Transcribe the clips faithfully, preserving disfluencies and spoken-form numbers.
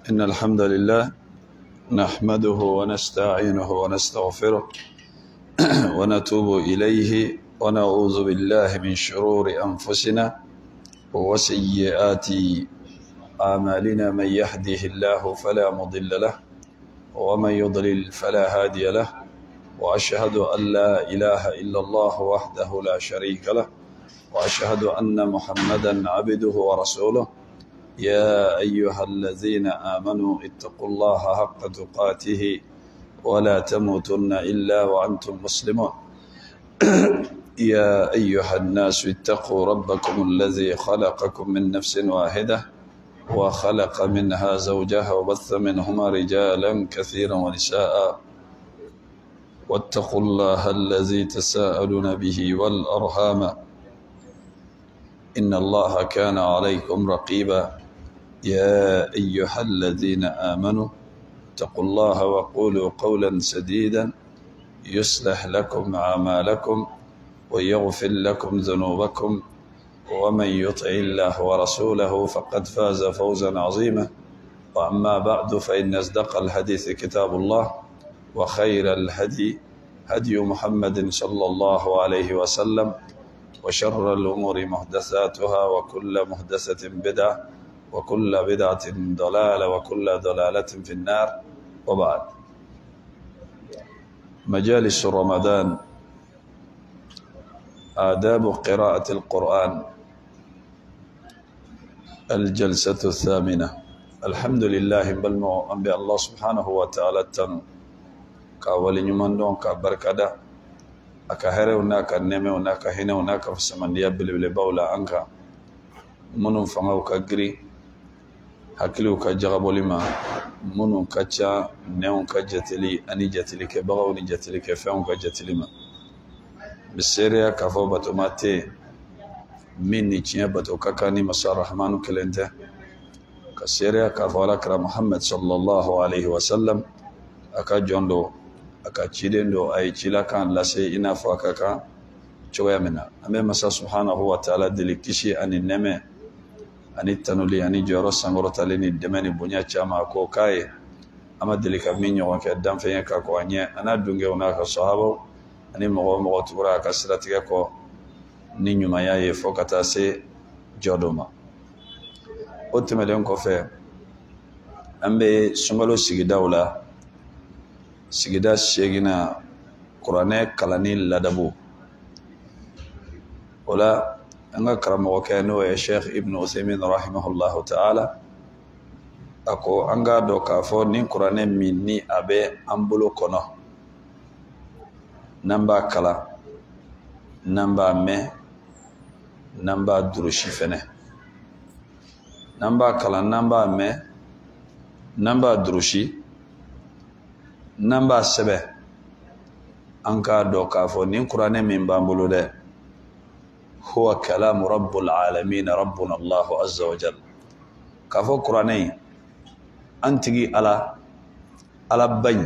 إن الحمد لله نحمده ونستعينه ونستغفره ونتوب إليه ونعوذ بالله من شرور أنفسنا وسيئات أعمالنا. من يهده الله فلا مضل له ومن يضلل فلا هادي له، وأشهد أن لا إله إلا الله وحده لا شريك له، وأشهد أن محمدا عبده ورسوله. يا أيها الذين آمنوا اتقوا الله حق تقاته ولا تموتن إلا وأنتم مسلمون. يا أيها الناس اتقوا ربكم الذي خلقكم من نفس واحدة وخلق منها زوجها وبث منهما رجالا كثيرا ونساء، واتقوا الله الذي تساءلون به والأرحام إن الله كان عليكم رقيبا. يا أيها الذين آمنوا اتقوا الله وقولوا قولا سديدا يصلح لكم أعمالكم ويغفر لكم ذنوبكم، ومن يطع الله ورسوله فقد فاز فوزا عظيما. وأما بعد، فإن أصدق الحديث كتاب الله، وخير الهدي هدي محمد صلى الله عليه وسلم، وشر الأمور محدثاتها، وكل محدثة بدعة، وكل بدعة ضلالة، وكل ضلالة في النار. وبعد، مجالس رمضان، آداب قراءة القرآن، الجلسة الثامنة. الحمد لله بالمو أنبياء الله سبحانه وتعالى تنو كاولي نمان دون كبركدا أكهره هناك النمى هناك هنا هناك في السماء بل باولا أنك منو فماو كجري hakiliw ka jagaboli ma minnu ka ca nɛnw ka jatili ani jatilikɛbagaw ni jatilikɛfɛnw ka jatili ma. Bi seereya k'a fɔ batoma tɛ min ni tiɲɛ bato ka kan ni masa rahmanu kelen tɛ, ka seereya k'a fɔ alakira Muhammad sallallahu alaihi wasallam a ka jɔn do, a ka ciden do, a ye cila kan lase i n'a fɔ a ka kan cogoya min na. An bɛ masa subhanahu wa ta'ala deli kisi ani nɛmɛ ani tanuli ani jɔyɔrɔ sankɔrɔtali ni dɛmɛ ni bonya caman ko k'a ye. An ma deli ka min ɲɔgɔn kɛ danfɛn ka kɔ a ɲɛ, a n'a dunkew n'a ka sahabaw ani mɔgɔ o mɔgɔ tugura a ka siratigɛ kɔ ni ɲumanya ye fɔ ka taa se jɔ dɔ ma. O tɛmɛlen kɔfɛ, an bɛ sunkalo sigidaw la, sigida seegina kuranɛ kalanni ladabu. O la an ka karamɔgɔkɛ n'o ye Sheikh Ibn Uthaymin rahimahullahu ta'ala, a ko an k'a dɔn k'a fɔ nin kuranɛ min ni a bɛ an bolo kɔnɔ, n'an b'a kalan, n'an b'a mɛn, n'an b'a durusi fɛnɛ. N'an b'a kalan, n'an b'a mɛn, n'an b'a durusi, n'an b'a sɛbɛn, an k'a dɔn k'a fɔ nin kuranɛ min b'an bolo dɛ, هو كلام رب العالمين ربنا الله عز وجل. كفو قراني أنتجي على على بني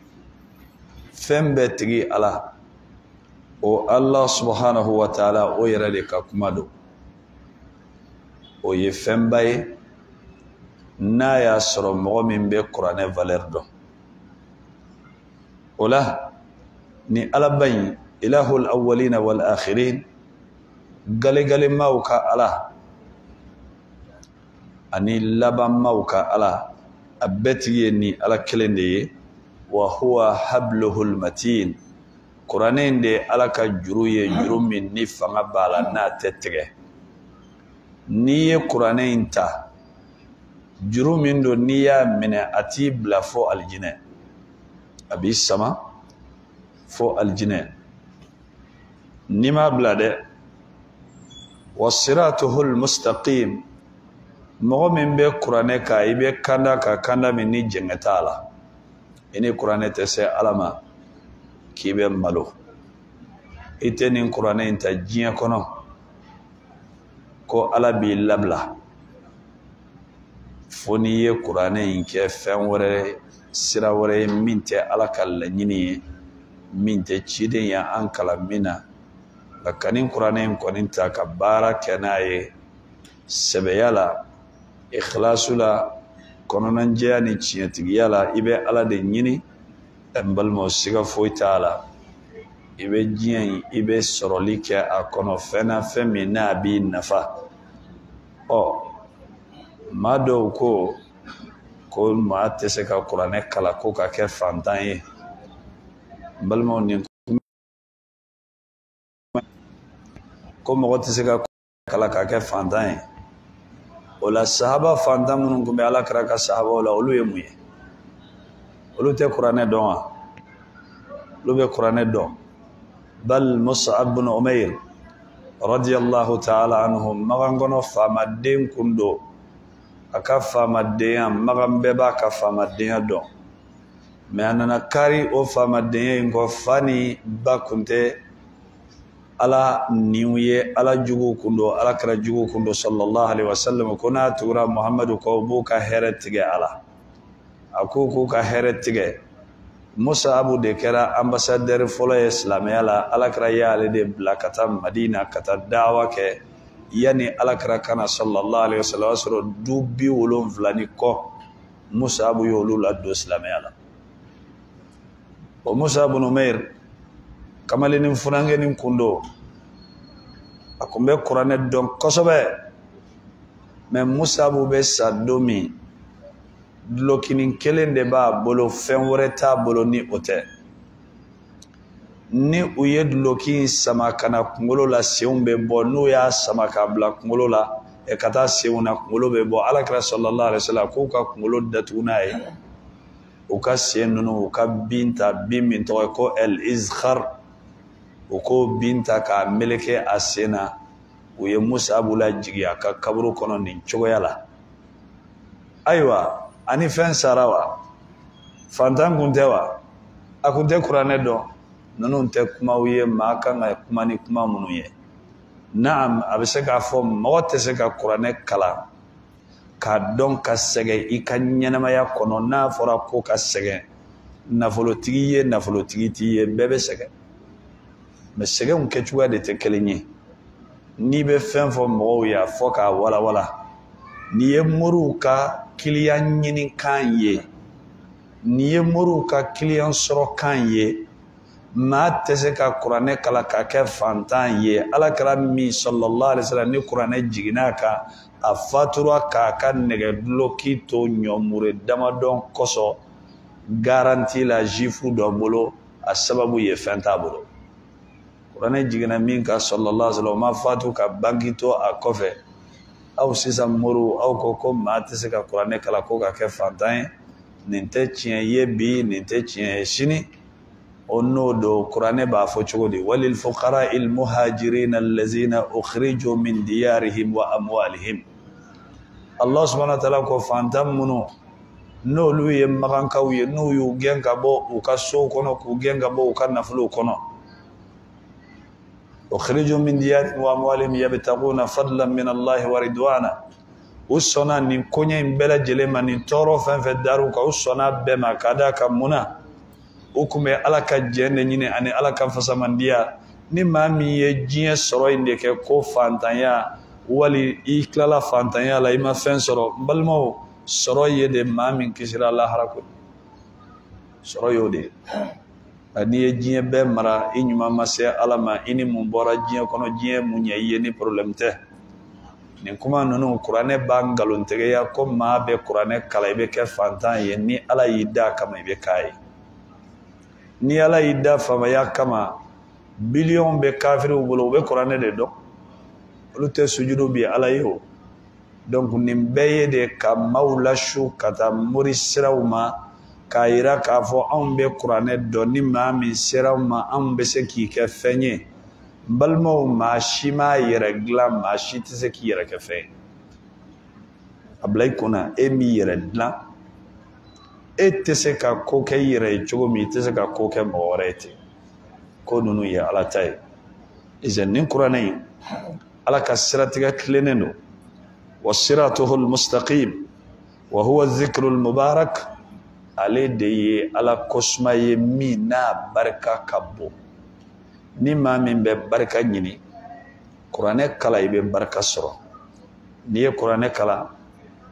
فم بتجي على او الله سبحانه وتعالى او يرلك كمادو او يفهم باي نا ياسر مؤمن بقران فالردو ولا ني على بني إله الأولين والآخرين gale gale maw ka ala ani laban maw ka ala a bɛɛ tigi ye ni ala kelen de ye. wa huwa habluhul matin, kuranɛ in de ala ka juru ye, juru min ni fanga b'a la n'a tɛ tigɛ. n'i ye kuranɛ in ta, juru min don n'i y'a minɛ a t'i bila fo alijinɛ, a b'i sama fo alijinɛ. n'i m'a bila dɛ, wasiratuhul mustaqim, mɔgɔ min bɛ kuranɛ ka i bɛ kanda ka kanda min ni jɛngɛ t'a la. i ni kuranɛ tɛ se ala ma k'i bɛ malo. i tɛ nin kuranɛ in ta diɲɛ kɔnɔ ko ala b'i labila fo n'i ye kuranɛ in kɛ fɛn wɛrɛ, sira wɛrɛ ye min tɛ ala ka laɲini ye, min tɛ ciden ye an kalan min na. nka kani kuranɛ in kɔni ta ka baara kɛ n'a ye sɛbɛya la, ikhlasu la, kɔnɔna jɛya ni tiɲɛtigiya la i bɛ Ala de ɲini n balimaw siga foyi t'a la i bɛ diɲɛ in i bɛ sɔrɔli kɛ a kɔnɔ fɛn na fɛn min n'a b'i nafa ɔ maa dɔw ko ko maa tɛ se ka kuranɛ kala ko ka kɛ fantan ye n balimaw ni ko mɔgɔ tɛ se ka kala ka kɛ fantan ye o la sahaba fantan minnu tun bɛ Alakira ka sahabaw la olu ye mun ye olu tɛ kuranɛ dɔn wa olu bɛ kuranɛ dɔn bal Mus'ab bin Umair radiyallahu ta'ala anhu magan kɔnɔ faamaden kun don a ka faamadenya magan bɛɛ b'a ka faamadenya dɔn mɛ a nana kari o faamadenya in kɔ fa ni ba kun tɛ Ala niw ye Ala jugu kun don Alakira jugu kun don sallallahu alaihi wasallam ko n'a tugura Muhamadu kɔ b'u ka hɛrɛ tigɛ a la a ko k'u ka hɛrɛ tigɛ Mus'ab de kɛra ambassadeur fɔlɔ ye silamɛya la Alakira y'ale de bila ka taa Madina ka taa dawa kɛ yani Alakira kana sallallahu alaihi wasallam o y'a sɔrɔ du bi wolonwula ni kɔ Mus'ab y'olu ladon silamɛya la o Mus'ab bin Umair kamaleni funangeni kun don a kun bɛ kuranɛ dɔn kosɛbɛ mɛ Mus'ab bɛ sa don min dulokinin kelen de b'a bolo fɛn wɛrɛ t'a bolo ni o tɛ ni u ye duloki sama kana kunkolo la senw bɛ bɔ n'u y'a sama ka bila kunkolo la e ka taa senw na kunkolo bɛ bɔ Alakira sallallahu alaihi wasallam k'u ka kunkolo datugu n'a ye u ka sen ninnu u ka bin ta bin min tɔgɔ ye ko al-izkhar u ko bin ta k'a meleke a sen na u ye Mus'ab lajigi a ka kaburu kɔnɔ nin cogoya la ayiwa ani fɛn sara wa fantan kun tɛ wa a kun tɛ kuranɛ dɔn ninnu tɛ kumaw ye maa kan ka kuma ni kuma minnu ye naam a bɛ se k'a fɔ mɔgɔ tɛ se ka kuranɛ kalan k'a dɔn ka sɛgɛn i ka ɲɛnamaya kɔnɔ n'a fɔra ko ka sɛgɛn nafolotigi ye nafolotigi t'i ye bɛɛ bɛ sɛgɛn mɛ sɛgɛnw kɛcogoya de tɛ kelen ye n'i bɛ fɛn fɔ mɔgɔw ye a fɔ k'a walawala n'i ye moriw ka kiliyan ɲini kan ye n'i ye moriw ka kiliyan sɔrɔ kan ye maa tɛ se ka kuranɛ kala ka kɛ fantan ye Alakira min sallallahu alaihi wasallam ni kuranɛ jiginna kan a fatura k'a ka nɛgɛduloki to ɲɔmure damadɔn kosɔn garanti la jifu dɔ bolo a sababu ye fɛn t'a bolo kuranɛ jiginna min kan sallallahu alaihi wasallam ma fatu ka banki to a kɔfɛ aw sisan moriw aw ko ko maa tɛ se ka kuranɛ kala ko ka kɛ fantan ye nin tɛ tiɲɛ ye bi nin tɛ tiɲɛ ye sini o n'o don kuranɛ b'a fɔ cogo di walil fuqara il muhajirin allazina ukhriju min diyarihim wa amwalihim Allah subhanahu wa ta'ala ko fantan minnu n'olu ye magankaw ye n'u y'u gɛn ka bɔ u ka sow kɔnɔ k'u gɛn ka bɔ u ka nafolow kɔnɔ ukhriju min diyarihim wa amwalihim yabtaguna fadlan min Allah wa ridwana u sɔnna nin koɲɛ in bɛɛ lajɛlen ma nin tɔɔrɔ fɛn fɛn dar'u kan u sɔnna bɛɛ ma ka d'a kan munna u kun bɛ Ala ka jɛn de ɲini ani Ala ka fasamandiya ni maa min ye diɲɛ sɔrɔ in de kɛ ko fantanya wali i tilala fantanya la i ma fɛn sɔrɔ n balimaw sɔrɔ ye de maa min kisira lahara ko sɔrɔ y'o de n'i ye diɲɛ bɛɛ mara i ɲuman ma se Ala ma i ni mun bɔra diɲɛ kɔnɔ diɲɛ mun ɲɛ i ye ni problème tɛ nin kuma ninnu kuranɛ b'a nkalontigiya ko maa bɛ kuranɛ kala i bɛ kɛ fantan ye ni Ala y'i da kama i bɛ k'a ye ni Ala y'i da faamaya kama biliyɔn bɛ kafiriw bolo u bɛ kuranɛ de dɔn olu tɛ sujudu bi Ala ye o donc nin bɛɛ ye de ka maaw lasu ka taa mori siraw ma k'a yira k'a fɔ anw bɛ kuranɛ dɔn ni maa min sera ma anw bɛ se k'i kɛ fɛn ye n balimaw maa si m'a yɛrɛ dilan maa si tɛ se k'i yɛrɛ kɛ fɛn ye a bila i kunna e m'i yɛrɛ dilan e tɛ se ka ko kɛ i yɛrɛ ye cogo min i tɛ se ka ko kɛ mɔgɔ wɛrɛ ye ten ko ninnu ye Ala ta ye ize nin kuranɛ in Ala ka siratigɛ tilennen don wa siratuhul mustaqim wa huwa dhikrul mubarak ale de ye Ala kosuma ye min n'a barika ka bon ni maa min bɛ barika ɲini kuranɛ kala i bɛ barika sɔrɔ n'i ye kuranɛ kala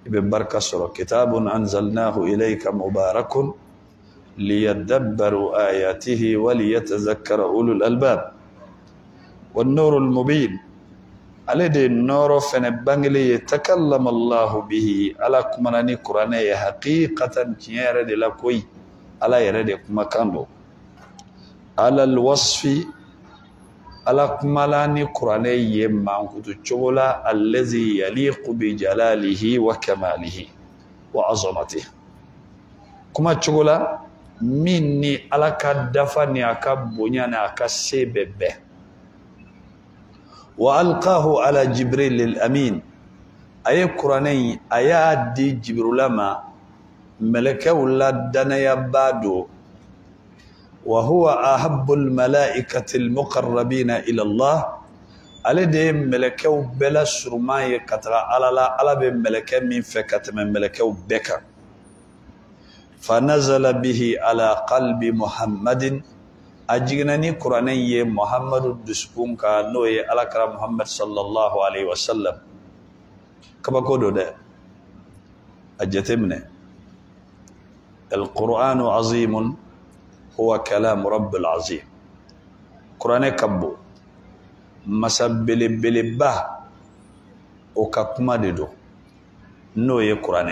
ببركة سورة كتاب أنزلناه إليك مبارك ليدبروا آياته وليتذكر أولو الألباب والنور المبين على دي النور فنبنغلي يتكلم الله به على كماني قراني حقيقة يرد لكوي على يرد مكانه على الوصف على كماني قراني يمانكو تشولا الذي يليق بجلاله وكماله وعظمته كما تشولا مني على كدفني أكبونيانا أكسيبه وألقاه على جبريل الأمين أي قراني آيات دي جبريل ما ملكه ولا دنيا بادو وهو أحب الملائكة المقربين إلى الله على دي ملكه بلا سرماي كترا على لا على بملكه من فكت من ملكه بكا فنزل به على قلب محمد أجنني قراني محمد دسكون كانوي على كرام محمد صلى الله عليه وسلم كما قولوا ده أجتمنا القرآن عظيم هو كلام رب العظيم قرآن كبو مسبل بلبه وككمددو نوي قرآن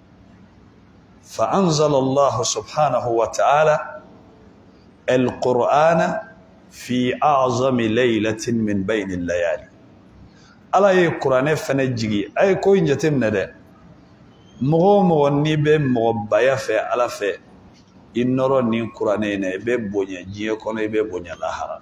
فأنزل الله سبحانه وتعالى القرآن في أعظم ليلة من بين الليالي على أي قرآن فنجي أي كوين جتمنا ده مغو مغني بي مغبايا في على في إنورو نين قرآنين بي بونيا جيه كونه بي بونيا لاحرا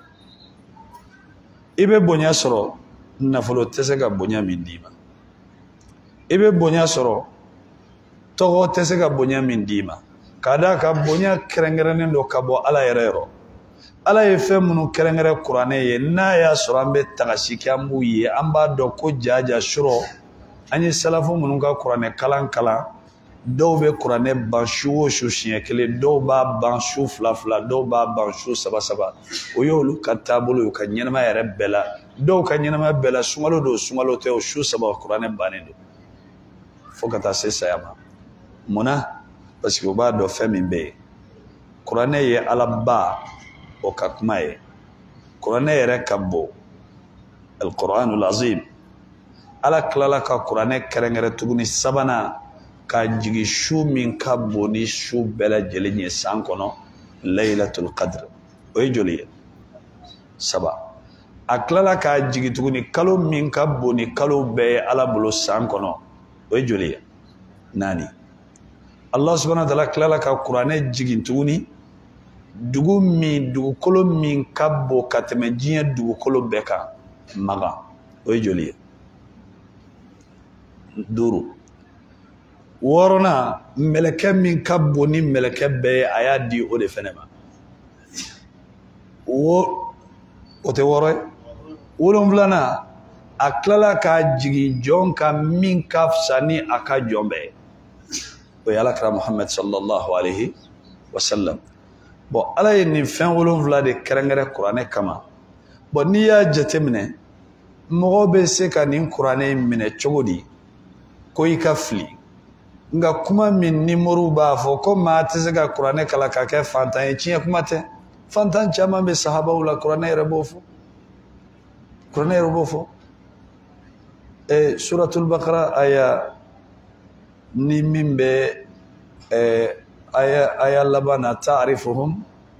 إبي بونيا سرو نفلو تسيقا بونيا من ديما إبي بونيا سرو تغو تسيقا بونيا من ديما kada ka bonya kerengerenen do kabo ala yerero ala ye femunu kerengere qur'ane ye na ya surambe tagashiki amu ye amba do ko jaja shuro ani salafu munun ka qur'ane kalan kala do be qur'ane banshu shushiye kele do ba banshu fla fla do ba banshu saba saba o yolu katabulu ka nyenama yere bela do ka nyenama bela sumalo do sumalo te o shu saba qur'ane banendo fokata sesayama muna parce que ba do femi be qur'ane ye alaba o kakmaye qur'ane yere kabbo القرآن العظيم على كلالك قرآن كرنجر تغني سبنا كاجي شو من كابوني شو بلا جلني سانكونو ليلة القدر ويجولي سبا أكلالا كاجي تغني كلو من كابوني كلو بي على بلو سانكونو ويجولي ناني الله سبحانه وتعالى كلالك قرآن جيجي تغني دوغو من دوغو كلو من كابو كاتمجيه دوغو كلو بكا مغا ويجولي دورو ورنا ملكة من كبوني ملكة بي أيادي أولي فنما و وتوري ولم لنا أكللا كاجي جون كمين كاف ساني أكا جون بي ويالك محمد صلى الله عليه وسلم بو ألا ينفن ولم لنا كرنغر قرآن كما بو نيا جتمني مغوبي سيكا نين قرآن من چودي koy kafli nga kuma min nimuru ba fo ko ma tezega qur'ane kala ka ke fantan chiya kuma te fantan chama be sahaba wala qur'ane rabofo qur'ane rabofo e suratul baqara aya ni mimbe e aya aya labana ta'rifuhum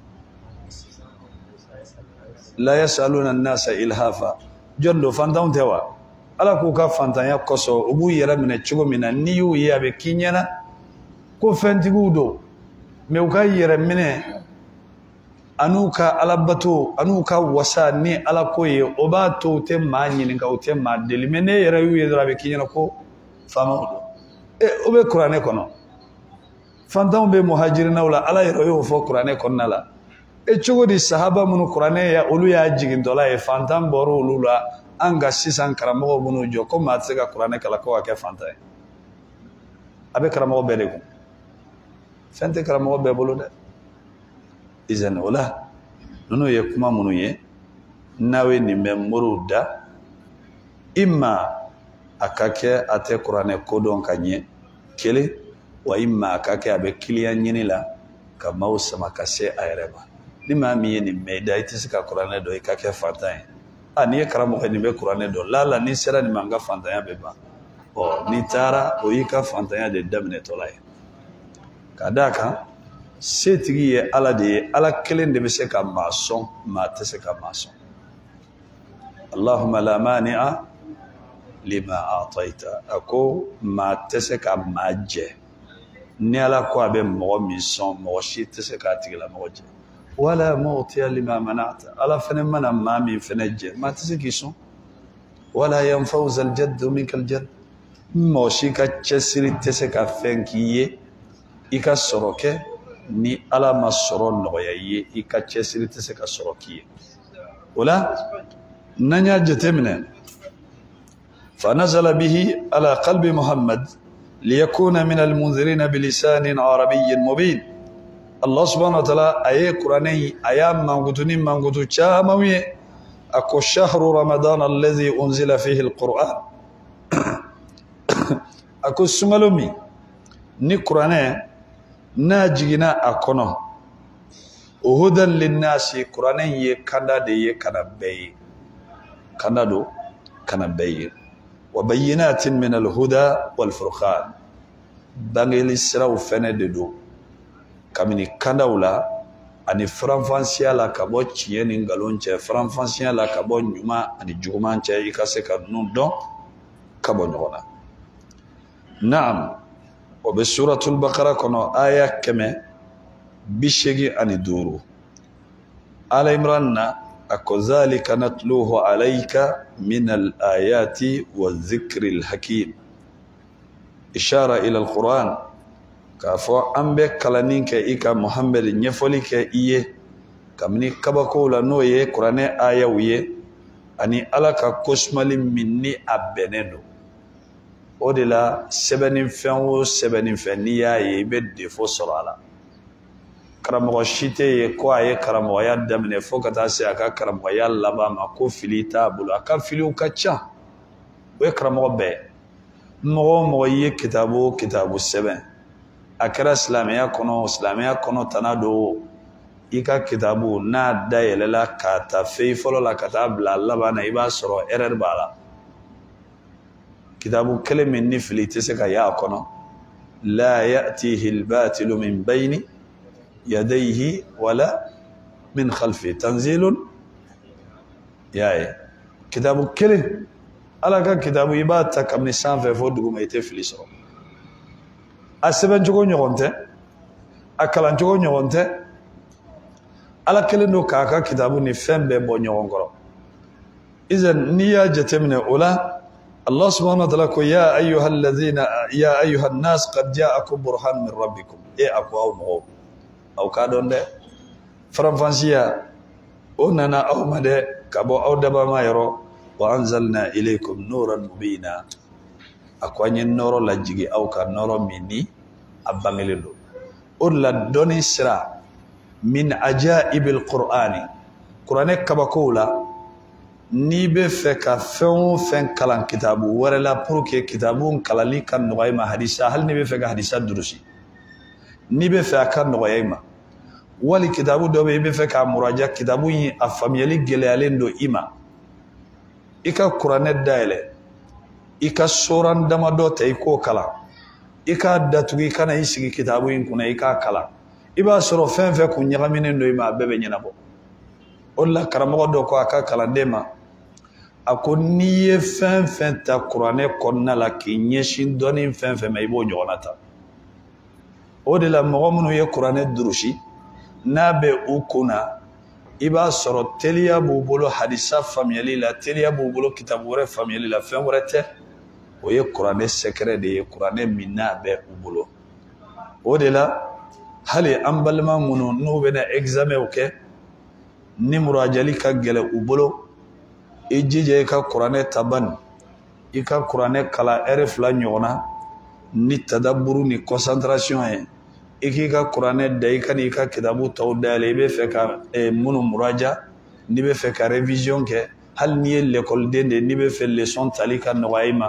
la yasaluna an-nasa ilhafa jondo fantan tewa ala ko ka fantanya koso ubu yera mine chugo mina niyu ya be kinyana ko fentigu do me uka yera mine anuka alabato anuka wasa ni ala ko ye obato te manyi ni ka te ma delimene yera yu yera be kinyana ko fama do e obe qur'ane kono fantam be muhajirina wala ala yera yo fo qur'ane kono la e chugo di sahaba mun qur'ane ya olu ya jigin dola e fantam boro lula anga sisan karamo bunu jo ko ma tsega qur'ane kala ko ka fanta abe karamo be de ko fente karamo be bolo de izan wala nunu ye kuma munu ye nawe ni memuru da imma akake ate Qur'ane kodon kanye kele wa imma akake abe kiliyan nyini la ka mausa makase ayreba ni ma mi ni me da itisika Qur'ane do ikake fatain ani karamo ko ni be Qur'ane do lala ni sera ni manga fatain be ba o ni tara o ika fatain de damne tolay kadaka setigi ye ala de ala kelen de be se ka mason ma tese ka mason Allahumma la mani'a lima a'tayta ako ma tese ka maje ni ala ko abe mo mi son mo shi tese ka tigila mo je wala mu'tiya lima mana'ta ala fana mana ma mi fana je ma tese ki son wala yanfawza al-jadd minka al-jadd mo shi ka chesiri tese ka fenkiye ika soroke ni ala ma soro noya ye ika chesiri tese ka sorokiye wala nanya jetemne فنزل به على قلب محمد ليكون من المنذرين بلسان عربي مبين الله سبحانه وتعالى أي قرآني أيام منقطنين منقطو شاموي أكو شهر رمضان الذي أنزل فيه القرآن أكو سمالومي ني قرآني ناجينا أكونه وهدى للناس قرآني يكنا دي يكنا بي كنا دو كنا بي وبينات من الهدى والفرقان بانغيل السراو فنددو كامني كنداولا اني فرانفانسيا لا كابو تشيني غالونچه فرانفانسيا لا كابو نيما اني جومانچه يكاسه كنون دون كابو نونا نعم وبسوره البقره كنو ايه كما بشيغي اني دورو آل عمران أكذلك نتلوه عليك من الآيات والذكر الحكيم إشارة إلى القرآن كافو أمبك كلانينك إيكا محمد نيفوليك إيه كمني كبكولا نويه قرآن آية ويه أني ألاك كسمالي مني أبنينو ودلا سبنين فنو سبنين فنيا يبد دفو صلالا karamɔgɔ si tɛ ye ko a ye karamɔgɔya daminɛ fo ka taa se a ka karamɔgɔya laban ma ko fili t'a bolo a ka filiw ka ca o ye karamɔgɔ bɛɛ mɔgɔ o mɔgɔ ye kitabu o kitabu sɛbɛn a kɛra silamɛya kɔnɔ silamɛya kɔnɔ tana do i ka kitabu n'a dayɛlɛla k'a ta fɛn fɔlɔ la ka taa bila laban na i b'a sɔrɔ erreur b'a la kitabu kelen min ni fili tɛ se ka y'a kɔnɔ la ya'tihi al-batilu min bayni يديه ولا من خلفه تنزيل يا كتاب كله على كتاب يبات كم نسان في فودو ما يتفلس أسبن جوكو نيونته أكلان جوكو نيونته على كل نو كاكا كتاب نفهم بمو نيونغرو إذن نيا جتمنا أولا الله سبحانه وتعالى يا أيها الذين يا أيها الناس قد جاءكم برهان من ربكم إيه أكو أو مغو أو كادون ده فرنسيا أننا أو مده كابو أو دبا ما يرو وأنزلنا إليكم نورا مبينا أكواني نورو لجيجي أو كنورو مني أبانغلو أولا دوني سرا من عجائب القرآن قرآن كبكولا نيبه فكا فن فن كلام كتابو ورلا بروكي كتابون كلالي كان نغايما حديثا هل نيبه فكا حديثا دروسي نيبه فكا نغايما wali kitabu do be be fe ka muraja kitabu yi afamiyeli geleyalen do ima ika qur'ane daile ika suran dama do tay ko kala ika datugi kana isigi kitabu yin kuna ika kala iba soro fen fe ku nyagamine do ima bebe nyina bo olla karamo do ko aka kala dema akoniye fen fen ta qur'ane konna la kinyeshin doni fen fen may bo nyonata odela mo munu ye qur'ane durushi nabe ukuna iba soro telia bubolo hadisa famiyeli la telia bubolo kitabu wore famiyeli la fen wore o ye qur'ane secret de ye qur'ane minna be ubolo odela hali ambalma munu no bena examen oke ni murajali ka gele ubolo ejije ka qur'ane taban ika qur'ane kala erf la nyona ni tadabburu ni concentration e iki ka qur'ane da ika ni ka kitabu tawdale be fe ka e munu muraja ni be fe ka revision ke hal ni l'école de ni be fe leçon talika no wayma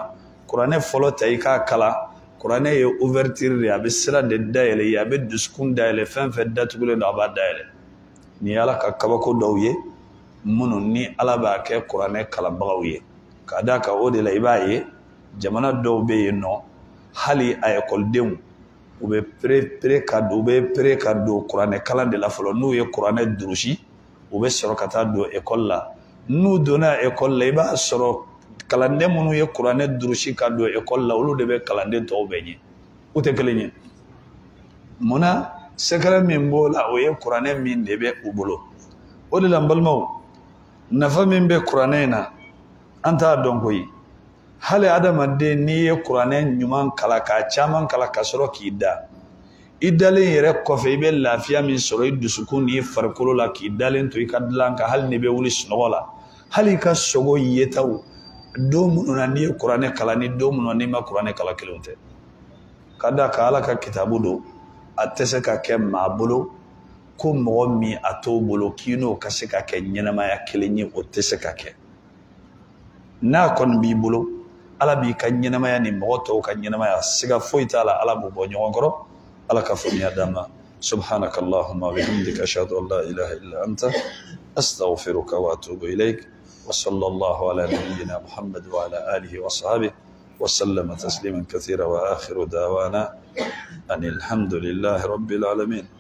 kuranɛ fɔlɔ ta i k'a kala kuranɛ ye ouverture de a bɛ sira de dayɛlɛ a bɛ dusukun dayɛlɛ fɛn fɛn datugulen don a b'a dayɛlɛ ni Ala ka kabako dɔw ye minnu ni Ala b'a kɛ kuranɛ kalanbagaw ye ka d'a kan o de la i b'a ye jamana dɔw bɛ yen nɔ hali a ekɔlidenw u bɛ pere pere ka don u bɛ pere ka don kuranɛ kalan de la fɔlɔ n'u ye kuranɛ durusi u bɛ sɔrɔ ka taa don ekɔli la n'u donna ekɔli la i b'a sɔrɔ kalanden minnu ye kuranɛ durusi ka don ekɔli la olu de bɛ kalanden tɔw bɛɛ ɲɛ u tɛ kelen ye munna sekɛrɛ min b'o la o ye kuranɛ min de bɛ u bolo o de la n balimaw nafa min bɛ kuranɛ in na an t'a dɔn koyi hali adamaden n'i ye kuranɛ ɲuman kala k'a caman kala ka sɔrɔ k'i da i dalen yɛrɛ kɔfɛ i bɛ lafiya min sɔrɔ i dusukun n'i farikolo la k'i dalen to i ka dilan kan hali n'i bɛ wuli sunɔgɔ la hali i ka sogo yetaw don minnu na n'i ye kuranɛ kala ni don minnu na n'i ma kuranɛ kala kelenw tɛ ka d'a kan Ala ka kitabu don a tɛ se ka kɛ maa bolo ko mɔgɔ min a t'o bolo k'i n'o ka se ka kɛ ɲɛnamaya kelen ye o tɛ se ka kɛ n'a kɔni b'i bolo Ala b'i ka ɲɛnamaya ni mɔgɔ tɔw ka ɲɛnamaya siga foyi t'a la Ala b'u bɔ ɲɔgɔn kɔrɔ Ala ka faamuya d'an ma subhanaka Allahumma wa bihamdika ashhadu an la ilaha illa anta astaghfiruka wa atubu ilayk wa sallallahu ala nabiyyina Muhammad wa ala alihi wa sahbihi wa sallama tasliman kathira wa akhiru da'wana anil hamdulillahi rabbil alamin.